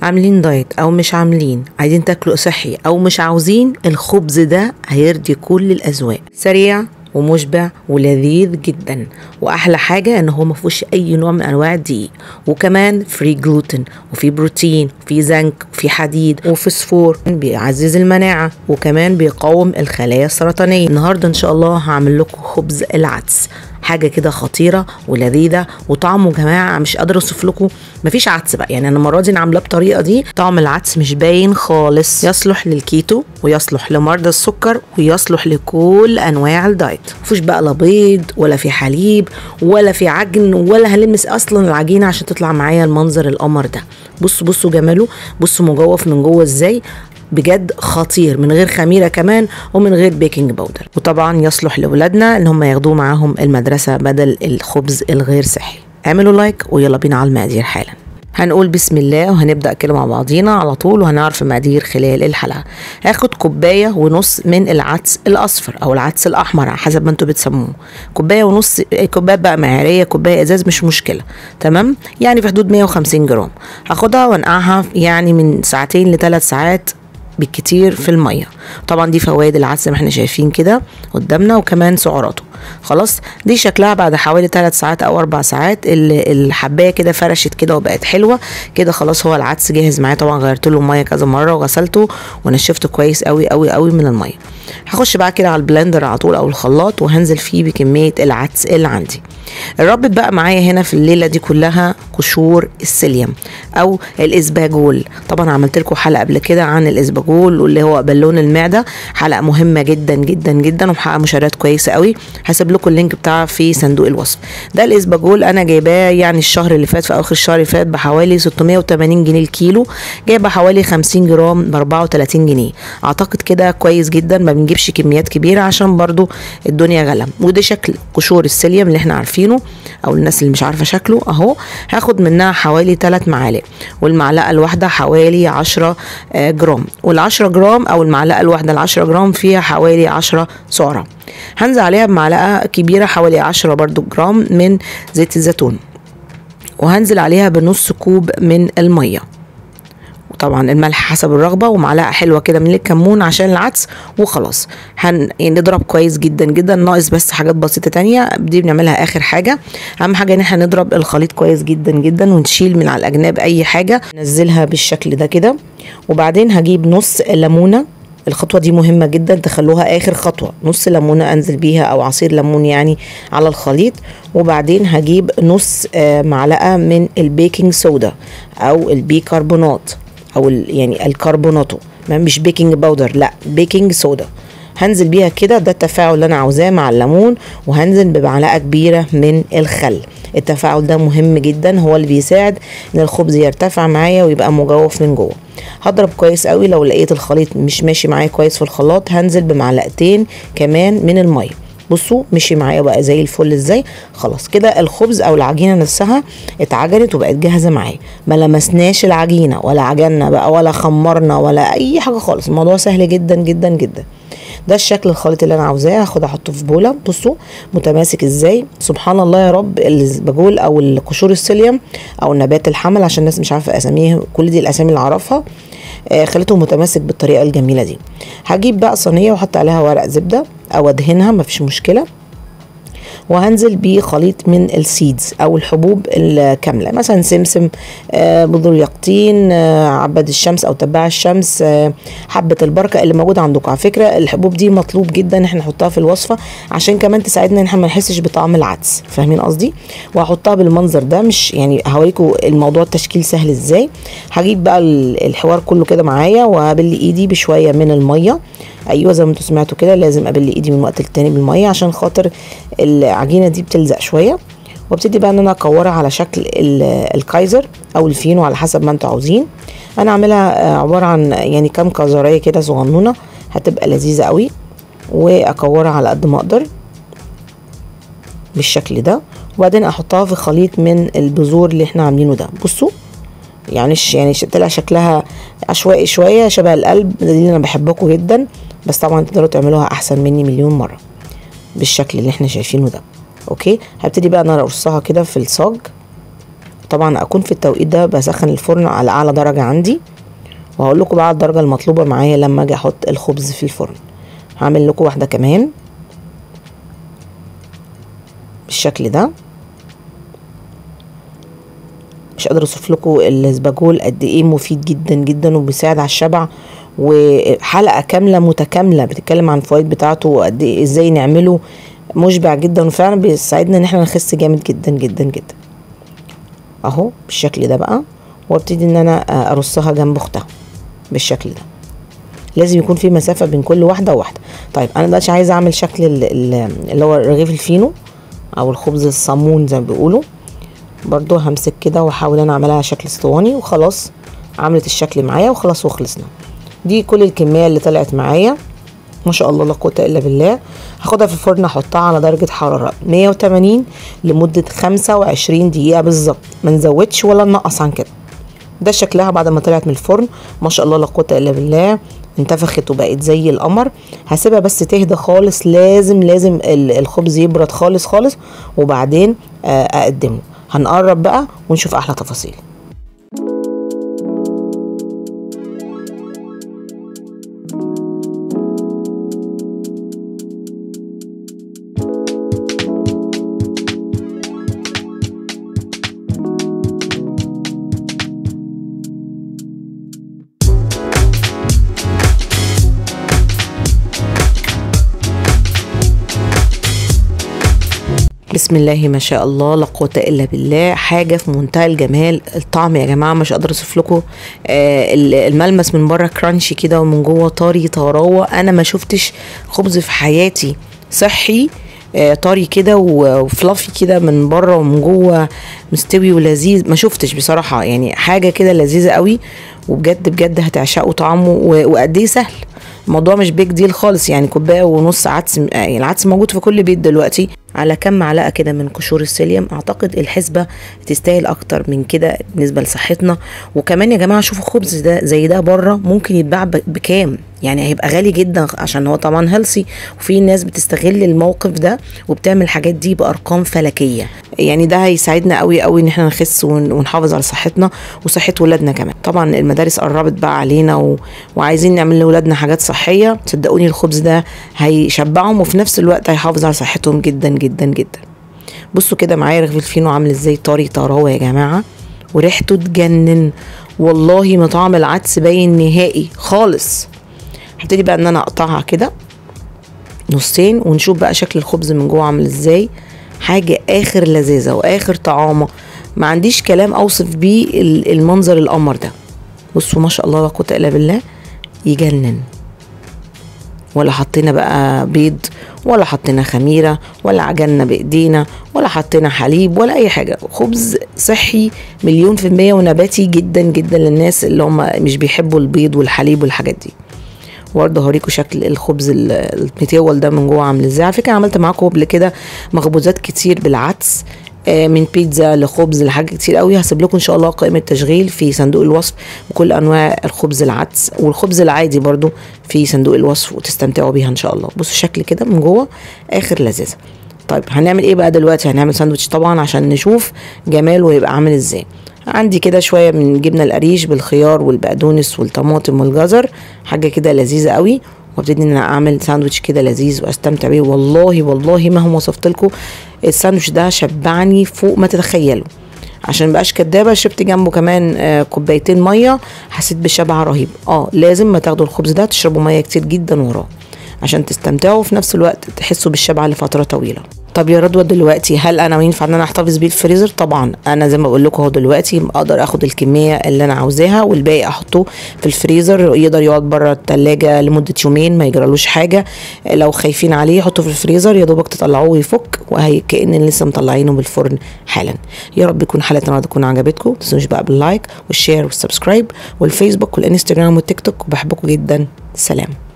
عاملين دايت او مش عاملين، عايزين تاكلوا صحي او مش عاوزين، الخبز ده هيرضي كل الاذواق. سريع ومشبع ولذيذ جدا، واحلى حاجه ان هو ما فيهوش اي نوع من انواع الدقيق، وكمان فري جلوتين وفي بروتين وفي زنك وفي حديد وفوسفور، بيعزز المناعه وكمان بيقاوم الخلايا السرطانيه. النهارده ان شاء الله هعمل لكم خبز العدس، حاجه كده خطيره ولذيذه وطعمه يا جماعه مش قادره اوصف لكم. مفيش عدس بقى، يعني انا المره دي عاملاه بطريقه دي طعم العدس مش باين خالص. يصلح للكيتو ويصلح لمرضى السكر ويصلح لكل انواع الدايت. مفيش بقى لا بيض ولا في حليب ولا في عجن، ولا هلمس اصلا العجينه عشان تطلع معايا المنظر القمر ده. بصوا جماله، بصوا مجوف من جوه ازاي، بجد خطير، من غير خميره كمان ومن غير بيكنج باودر. وطبعا يصلح لاولادنا ان هم ياخدوه معاهم المدرسه بدل الخبز الغير صحي. اعملوا لايك ويلا بينا على المقادير حالا. هنقول بسم الله وهنبدأ كده مع بعضينا على طول، وهنعرف المقادير خلال الحلقة. هاخد كوباية ونص من العدس الأصفر أو العدس الأحمر على حسب ما انتوا بتسموه. كوباية ونص، كوباية بقى معيارية، كوباية إزاز مش مشكلة، تمام؟ يعني في حدود 150 جرام. هاخدها وانقعها يعني من 2 ل3 ساعات بالكتير في المية. طبعا دي فوائد العدس زي ما احنا شايفين كده قدامنا، وكمان سعراته. خلاص دي شكلها بعد حوالي 3 ساعات او 4 ساعات الحبايه كده فرشت كده وبقت حلوه كده. خلاص هو العدس جاهز معايا. طبعا غيرت له الميه كذا مره وغسلته ونشفته كويس قوي قوي قوي من الميه. هخش بقى كده على البلندر على طول او الخلاط وهنزل فيه بكميه العدس اللي عندي. الرابط بقى معايا هنا في الليله دي كلها قشور السيليوم او الاسباجول. طبعا عملت لكم حلقه قبل كده عن الاسباجول واللي هو بالون المعده، حلقه مهمه جدا جدا جدا ومحققه مشاهدات كويسه قوي. هسيب لكم اللينك بتاعها في صندوق الوصف. ده الاسباجول انا جايباه يعني الشهر اللي فات، في اخر الشهر اللي فات، بحوالي 680 جنيه الكيلو. جايبه حوالي 50 جرام ب 34 جنيه. اعتقد كده كويس جدا، ما بنجيبش كميات كبيره عشان برضو الدنيا غلا. وده شكل قشور السيليوم اللي احنا عارفينه، او الناس اللي مش عارفه شكله اهو. هاخد منها حوالي 3 معالق، والمعلقه الواحده حوالي 10 جرام، وال10 جرام او المعلقه الواحده ال10 جرام فيها حوالي 10 سعره. هنزل عليها بمعلقه كبيره حوالي 10 برضو جرام من زيت الزيتون، وهنزل عليها بنص كوب من الميه، وطبعا الملح حسب الرغبه، ومعلقه حلوه كده من الكمون عشان العدس. وخلاص نضرب كويس جدا جدا. ناقص بس حاجات بسيطه تانية دي بنعملها اخر حاجه. اهم حاجه ان احنا نضرب الخليط كويس جدا جدا ونشيل من على الاجناب اي حاجه، ننزلها بالشكل ده كده. وبعدين هجيب نص ليمونه. الخطوه دي مهمه جدا تخلوها اخر خطوه. نص ليمونه انزل بيها او عصير ليمون يعني على الخليط. وبعدين هجيب نص معلقه من البيكنج صودا او البيكربونات او يعني الكربوناتو، مش بيكنج باودر، لا بيكنج صودا. هنزل بيها كده، ده التفاعل اللي انا عاوزاه مع الليمون. وهنزل بمعلقه كبيره من الخل. التفاعل ده مهم جدا، هو اللي بيساعد ان الخبز يرتفع معايا ويبقى مجوف من جوه. هضرب كويس قوي. لو لقيت الخليط مش ماشي معايا كويس في الخلاط هنزل بمعلقتين كمان من الميه. بصوا مشي معايا بقى زي الفل ازاي. خلاص كده الخبز او العجينه نفسها اتعجنت وبقت جاهزه معايا. ما لمسناش العجينه ولا عجنا بقى ولا خمرنا ولا اي حاجه خالص. الموضوع سهل جدا جدا جدا. ده الشكل الخليط اللي انا عاوزاه. هاخد احطه في بوله. بصوا متماسك ازاي، سبحان الله يا رب. الاسباجول او القشور السيليوم او النبات الحمل عشان الناس مش عارفه اساميه، كل دي الاسامي اللي اعرفها. خليته متماسك بالطريقه الجميله دي. هجيب بقى صينيه واحط عليها ورق زبده او ادهنها مفيش مشكله، وهنزل بخليط من السيدز او الحبوب الكامله، مثلا سمسم، بذور يقطين، عباد الشمس او تبع الشمس، حبه البركه اللي موجوده عندكم. على فكره الحبوب دي مطلوب جدا ان احنا نحطها في الوصفه عشان كمان تساعدنا ان احنا ما نحسش بطعم العدس، فاهمين قصدي؟ وهحطها بالمنظر ده. مش يعني هوريكم الموضوع التشكيل سهل ازاي. هجيب بقى الحوار كله كده معايا وهبل ايدي بشويه من الميه. ايوه زي ما انتوا سمعتوا كده، لازم ابل ايدي من وقت للتاني بالميه عشان خاطر العجينه دي بتلزق شويه. وابتدي بقى ان انا اكورها على شكل الكايزر او الفينو على حسب ما انتوا عاوزين. انا اعملها عباره عن يعني كام كازريه كده صغنونه، هتبقى لذيذه قوي. واكورها على قد ما اقدر بالشكل ده. وبعدين احطها في خليط من البذور اللي احنا عاملينه ده. بصوا يعني طلع شكلها عشوائي شويه شبه القلب، ده اللي انا بحبكم جدا. بس طبعا تقدروا تعملوها احسن مني مليون مره بالشكل اللي احنا شايفينه ده. اوكي هبتدي بقى انا ارصها كده في الصاج. طبعا اكون في التوقيت ده بسخن الفرن على اعلى درجه عندي، وهقول لكم بقى الدرجه المطلوبه معايا لما اجي احط الخبز في الفرن. هعمل لكم واحده كمان بالشكل ده. مش قادره اوصف لكم الاسباجول قد ايه مفيد جدا جدا وبيساعد على الشبع، وحلقه كامله متكامله بتتكلم عن الفوائد بتاعته وقد ايه ازاي نعمله، مشبع جدا وفعلا بيساعدنا ان احنا نخس جامد جدا جدا جدا. اهو بالشكل ده بقى، وابتدي ان انا ارصها جنب اختها بالشكل ده. لازم يكون في مسافه بين كل واحده وواحده. طيب انا دلوقتي عايزه اعمل شكل اللي هو رغيف الفينو او الخبز الصامون زي ما بيقولوا. برضو همسك كده واحاول انا اعملها شكل اسطواني، وخلاص عملت الشكل معايا وخلاص وخلصنا. دي كل الكميه اللي طلعت معايا ما شاء الله لا قوه الا بالله. هاخدها في الفرن احطها على درجه حراره 180 لمده 25 دقيقه بالظبط، ما نزودش ولا ننقص عن كده. ده شكلها بعد ما طلعت من الفرن ما شاء الله لا قوه الا بالله، انتفخت وبقت زي القمر. هسيبها بس تهدى خالص، لازم الخبز يبرد خالص خالص وبعدين اقدمه. هنقرب بقى ونشوف احلى تفاصيل. بسم الله ما شاء الله لا قوه الا بالله، حاجه في منتهى الجمال. الطعم يا جماعه مش قادره اوصف لكم، الملمس من بره كرانشي كده ومن جوه طري طراوه. انا ما شفتش خبز في حياتي صحي طري كده وفلافي كده من بره ومن جوه مستوي ولذيذ، ما شفتش بصراحه. يعني حاجه كده لذيذه قوي، وبجد بجد هتعشقوا طعمه وقد ايه سهل. الموضوع مش بيج ديل خالص، يعني كوبايه ونص عدس، يعني العدس موجود في كل بيت دلوقتي، على كم معلقه كده من قشور السيليوم. اعتقد الحسبه تستاهل اكتر من كده بالنسبه لصحتنا. وكمان يا جماعه شوفوا خبز ده زي ده بره ممكن يتباع بكام، يعني هيبقى غالي جدا عشان هو طبعا هيلثي، وفي ناس بتستغل الموقف ده وبتعمل الحاجات دي بارقام فلكيه. يعني ده هيساعدنا قوي قوي ان احنا نخس ونحافظ على صحتنا وصحه ولادنا كمان. طبعا المدارس قربت بقى علينا وعايزين نعمل لاولادنا حاجات صحيه. صدقوني الخبز ده هيشبعهم وفي نفس الوقت هيحافظ على صحتهم جدا جدا جدا. بصوا كده معايا رغيف الفينو عامل ازاي، طري طراوه يا جماعه، وريحته تجنن والله، ما طعم العدس باين نهائي خالص. هبتدي بقى ان انا اقطعها كده نصين ونشوف بقى شكل الخبز من جوه عامل ازاي. حاجه اخر لذاذه واخر طعامه، ما عنديش كلام اوصف بيه المنظر القمر ده. بصوا ما شاء الله لا قوه الا بالله، يجنن. ولا حطينا بقى بيض ولا حطينا خميره ولا عجلنا بايدينا ولا حطينا حليب ولا اي حاجه. خبز صحي 100% ونباتي جدا جدا للناس اللي هم مش بيحبوا البيض والحليب والحاجات دي. برضه هوريكم شكل الخبز المتول ده من جوه عامل ازاي. على فكره عملت معاكم قبل كده مخبوزات كتير بالعدس، من بيتزا لخبز لحاجه كتير قوي. هسيب لكم ان شاء الله قائمه تشغيل في صندوق الوصف بكل انواع الخبز العدس، والخبز العادي برضو في صندوق الوصف، وتستمتعوا بيها ان شاء الله. بصوا شكل كده من جوه اخر لذاذه. طيب هنعمل ايه بقى دلوقتي؟ هنعمل ساندوتش طبعا عشان نشوف جماله ويبقى عامل ازاي. عندي كده شويه من جبنه القريش بالخيار والبقدونس والطماطم والجزر، حاجه كده لذيذه قوي. وابتدي ان انا اعمل ساندوتش كده لذيذ واستمتع بيه. والله والله مهما وصفت لكم الساندوتش ده شبعني فوق ما تتخيلوا. عشان مبقاش كدابه شربت جنبه كمان كوبايتين ميه، حسيت بالشبع رهيب. لازم ما تاخدوا الخبز ده تشربوا ميه كتير جدا وراه عشان تستمتعوا وفي نفس الوقت تحسوا بالشبع لفتره طويله. طب يا رضوى دلوقتي هل انا ينفع ان انا احتفظ بيه الفريزر؟ طبعا انا زي ما بقول لكم اهو دلوقتي اقدر اخد الكميه اللي انا عاوزاها والباقي احطه في الفريزر، يقدر يقعد بره الثلاجه لمده يومين ما يجرالوش حاجه. لو خايفين عليه حطه في الفريزر يا دوبك تطلعوه ويفك وهي كأن لسه مطلعينه بالفرن حالا. يا رب يكون حلقه النهارده تكون عجبتكم. ما تنسوش بقى باللايك والشير والسبسكرايب والفيسبوك والانستجرام والتيك توك، وبحبكم جدا. سلام.